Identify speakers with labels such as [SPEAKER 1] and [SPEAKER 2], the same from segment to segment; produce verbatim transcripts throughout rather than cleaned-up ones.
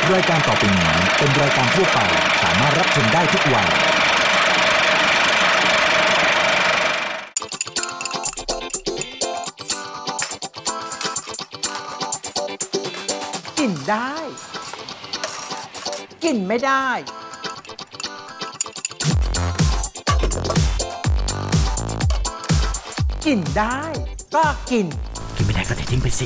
[SPEAKER 1] รายการต่อไปนี้เป็นรายการทั่วไปสามารถรับชมได้ทุกวัย
[SPEAKER 2] กินได้กินไม่ได้กินได้ก็กิน
[SPEAKER 1] กินไม่ได้ก็ทิ้งไปสิ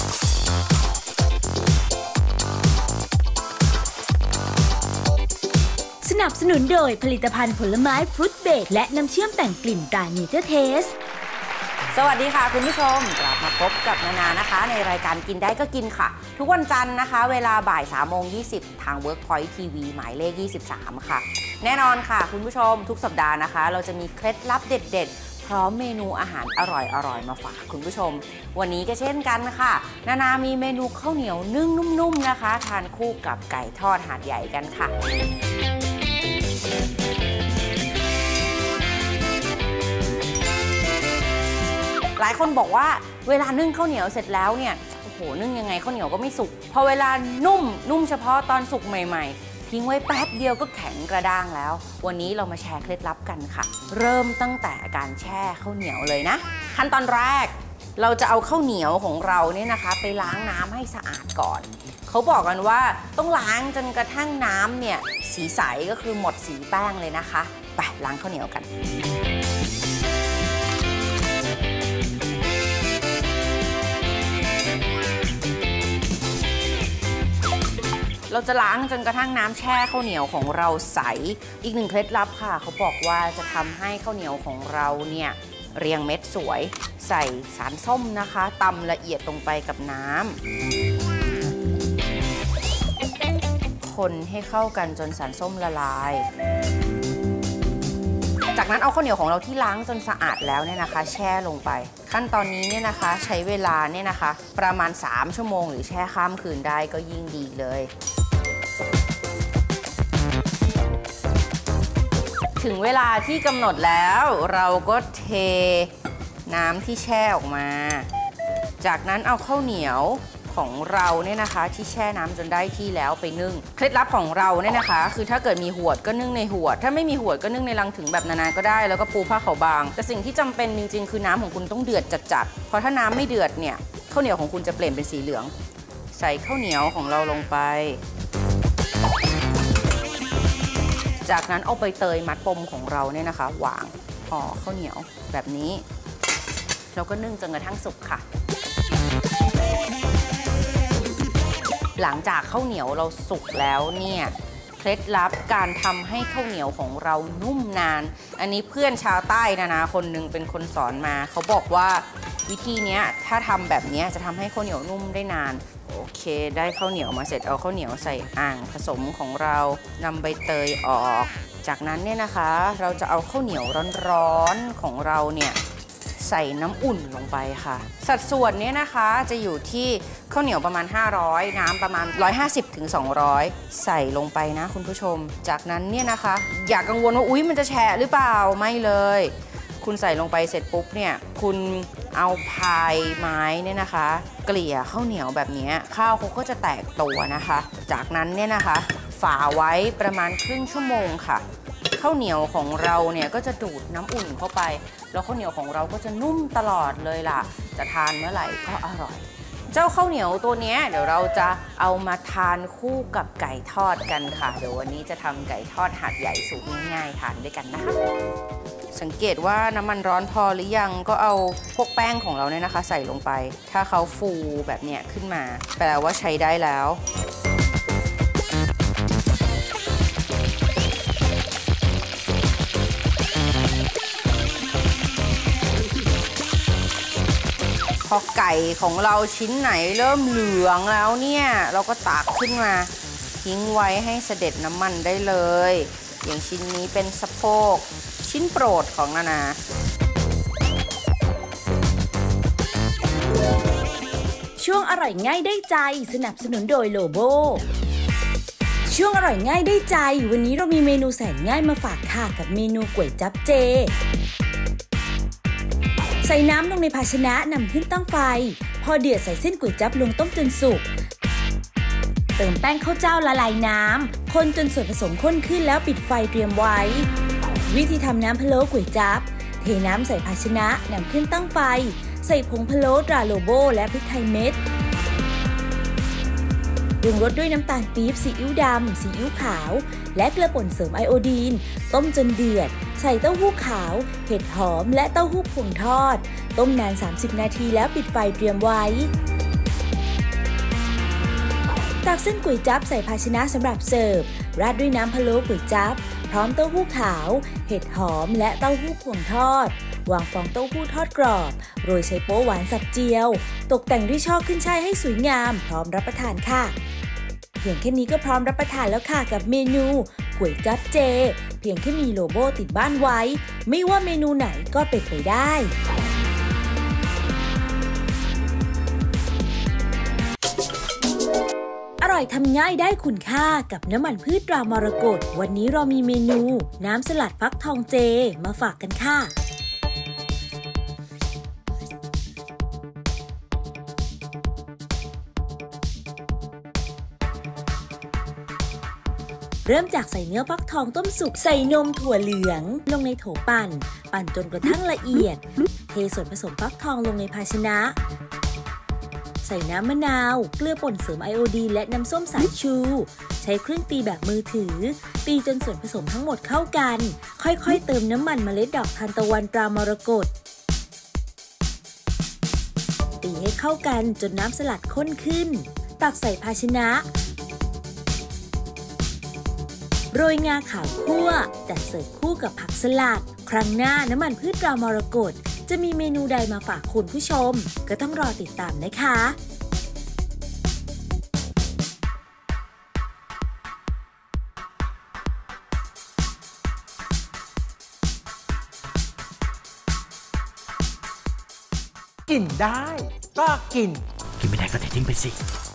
[SPEAKER 3] สนับสนุนโดยผลิตภัณฑ์ผลไม้ฟรุตเบรดและน้ำเชื่อมแต่งกลิ่นตราเนเจอร์เทส
[SPEAKER 4] สวัสดีค่ะคุณผู้ชมกลับมาพบกับนานานะคะในรายการกินได้ก็กินค่ะทุกวันจันทร์นะคะเวลาบ่ายสามโมงยี่สิบทาง Workpoint ที วี หมายเลขยี่สิบสามค่ะแน่นอนค่ะคุณผู้ชมทุกสัปดาห์นะคะเราจะมีเคล็ดลับเด็ดๆพร้อมเมนูอาหารอร่อยๆมาฝากคุณผู้ชมวันนี้ก็เช่นกันค่ะนานามีเมนูข้าวเหนียวนึ่งนุ่มๆนะคะทานคู่กับไก่ทอดหาดใหญ่กันค่ะหลายคนบอกว่าเวลานึ่งข้าวเหนียวเสร็จแล้วเนี่ยโอ้โหนึ่งยังไงข้าวเหนียวก็ไม่สุกพอเวลานุ่มนุ่มเฉพาะตอนสุกใหม่ๆทิ้งไว้แป๊บเดียวก็แข็งกระด้างแล้ววันนี้เรามาแชร์เคล็ดลับกันค่ะเริ่มตั้งแต่การแช่ข้าวเหนียวเลยนะขั้นตอนแรกเราจะเอาข้าวเหนียวของเราเนี่ยนะคะไปล้างน้ำให้สะอาดก่อนเขาบอกกันว่าต้องล้างจนกระทั่งน้ำเนี่ยสีใสก็คือหมดสีแป้งเลยนะคะไปล้างข้าวเหนียวกันเราจะล้างจนกระทั่งน้ำแช่ข้าวเหนียวของเราใสอีกหนึ่งเคล็ดลับค่ะเขาบอกว่าจะทำให้ข้าวเหนียวของเราเนี่ยเรียงเม็ดสวยใส่สารส้มนะคะตำละเอียดลงไปกับน้ำคนให้เข้ากันจนสารส้มละลายจากนั้นเอาข้าวเหนียวของเราที่ล้างจนสะอาดแล้วเนี่ยนะคะแช่ลงไปขั้นตอนนี้เนี่ยนะคะใช้เวลาเนี่ยนะคะประมาณสามชั่วโมงหรือแช่ข้ามคืนได้ก็ยิ่งดีเลยถึงเวลาที่กำหนดแล้วเราก็เทน้ำที่แช่ออกมาจากนั้นเอาข้าวเหนียวของเราเนี่ยนะคะที่แช่น้ำจนได้ที่แล้วไปนึ่งเคล็ดลับของเราเนี่ยนะคะคือถ้าเกิดมีหวดก็นึ่งในหวดถ้าไม่มีหวดก็นึ่งในลังถึงแบบนานาก็ได้แล้วก็ปูผ้าขาวบางแต่สิ่งที่จำเป็นจริงๆคือน้ำของคุณต้องเดือดจัดๆเพราะถ้าน้ำไม่เดือดเนี่ยข้าวเหนียวของคุณจะเปลี่ยนเป็นสีเหลืองใส่ข้าวเหนียวของเราลงไปจากนั้นเอาใบเตยมัดปมของเราเนี่ยนะคะวางห่อข้าวเหนียวแบบนี้เราก็นึ่งจนกระทั่งสุกค่ะหลังจากข้าวเหนียวเราสุกแล้วเนี่ยเคล็ดลับการทำให้ข้าวเหนียวของเรานุ่มนานอันนี้เพื่อนชาวใต้นะนะคนหนึ่งเป็นคนสอนมาเขาบอกว่าวิธีนี้ถ้าทำแบบนี้จะทำให้ข้าวเหนียวนุ่มได้นานโอเคได้ข้าวเหนียวมาเสร็จเอาข้าวเหนียวใส่อ่างผสมของเรานำใบเตยออกจากนั้นเนี่ยนะคะเราจะเอาข้าวเหนียวร้อนๆของเราเนี่ยใส่น้ำอุ่นลงไปค่ะสัดส่วนนี้นะคะจะอยู่ที่ข้าวเหนียวประมาณห้าร้อยน้ำประมาณหนึ่งร้อยห้าสิบถึงสองร้อยใส่ลงไปนะคุณผู้ชมจากนั้นเนี่ยนะคะอย่ากังวลว่าอุ๊ยมันจะแฉะหรือเปล่าไม่เลยคุณใส่ลงไปเสร็จปุ๊บเนี่ยคุณเอาพายไม้เนี่ยนะคะเกลี่ยข้าวเหนียวแบบนี้ข้าวเขาก็จะแตกตัวนะคะจากนั้นเนี่ยนะคะฝาไว้ประมาณครึ่งชั่วโมงค่ะข้าวเหนียวของเราเนี่ยก็จะดูดน้ำอุ่นเข้าไปแล้วข้าวเหนียวของเราก็จะนุ่มตลอดเลยล่ะจะทานเมื่อไหร่ก็อร่อยเจ้าข้าวเหนียวตัวนี้เดี๋ยวเราจะเอามาทานคู่กับไก่ทอดกันค่ะเดี๋ยววันนี้จะทำไก่ทอดหาดใหญ่สูตรง่ายๆทานด้วยกันนะคะสังเกตว่าน้ำมันร้อนพอหรือยังก็เอาพวกแป้งของเราเนี่ยนะคะใส่ลงไปถ้าเขาฟูแบบเนี้ยขึ้นมาแปลว่าใช้ได้แล้วพอไก่ของเราชิ้นไหนเริ่มเหลืองแล้วเนี่ยเราก็ตักขึ้นมาทิ้งไว้ให้เสด็จน้ำมันได้เลยอย่างชิ้นนี้เป็นสะโพกชิ้นโปรดของนานา
[SPEAKER 3] ช่วงอร่อยง่ายได้ใจสนับสนุนโดยโลโบช่วงอร่อยง่ายได้ใจวันนี้เรามีเมนูแสนง่ายมาฝากค่ะกับเมนูก๋วยจั๊บเจใส่น้ำลงในภาชนะนำขึ้นตั้งไฟพอเดือดใส่เส้นก๋วยจั๊บลงต้มจนสุกเติมแป้งข้าวเจ้าละลายน้ำคนจนส่วนผสมข้นขึ้นแล้วปิดไฟเตรียมไว้วิธีทำน้ำพะโล้ก๋วยจั๊บเทน้ำใส่ภาชนะนำขึ้นตั้งไฟใส่ผงพะโล้ตราโลโบและพริกไทยเม็ดปรุงรสด้วยน้ำตาลปี๊บซีอิ๊วดำซีอิ๊วขาวและเกลือป่นเสริมไอโอดีนต้มจนเดือดใส่เต้าหู้ขาวเห็ดหอมและเต้าหู้ผงทอดต้มนานสามสิบนาทีแล้วปิดไฟเตรียมไว้ตักเส้นก๋วยจั๊บใส่ภาชนะสำหรับเสิร์ฟราดด้วยน้ำพะโล้ก๋วยจั๊บพร้อมเต้าหู้ขาวเห็ดหอมและเต้าหู้ผงทอดวางฟองเต้าหู้ทอดกรอบโรยไชโป๊หวานสับเจียวตกแต่งด้วยช่อขึ้นช่ายให้สวยงามพร้อมรับประทานค่ะเพียงแค่นี้ก็พร้อมรับประทานแล้วค่ะกับเมนูก๋วยจั๊บเจเพียงแค่มีโลโบ้ติดบ้านไว้ไม่ว่าเมนูไหนก็เป็นไปได้อร่อยทำง่ายได้คุณค่ากับน้ำมันพืชตรามรกตวันนี้เรามีเมนูน้ำสลัดฟักทองเจมาฝากกันค่ะเริ่มจากใส่เนื้อฟักทองต้มสุกใส่นมถั่วเหลืองลงในโถปั่นปั่นจนกระทั่งละเอียดเทส่วนผสมฟักทองลงในภาชนะใส่น้ำมะนาวเกลือป่นเสริมไอโอดีนและน้ำส้มสายชูใช้เครื่องตีแบบมือถือตีจนส่วนผสมทั้งหมดเข้ากันค่อยๆเติมน้ำมันเมล็ดดอกทานตะวันตรามรกตตีให้เข้ากันจนน้ำสลัดข้นขึ้นตักใส่ภาชนะโรยงาขาวคั่วจัดเสิร์ฟคู่กับผักสลัดครั้งหน้าน้ำมันพืชตรามรกตจะมีเมนูใดมาฝากคุณผู้ชมก็ต้องรอติดตามนะคะ
[SPEAKER 2] กินได้ก็กิน
[SPEAKER 1] กินไม่ได้ก็เททิ้งไปสิ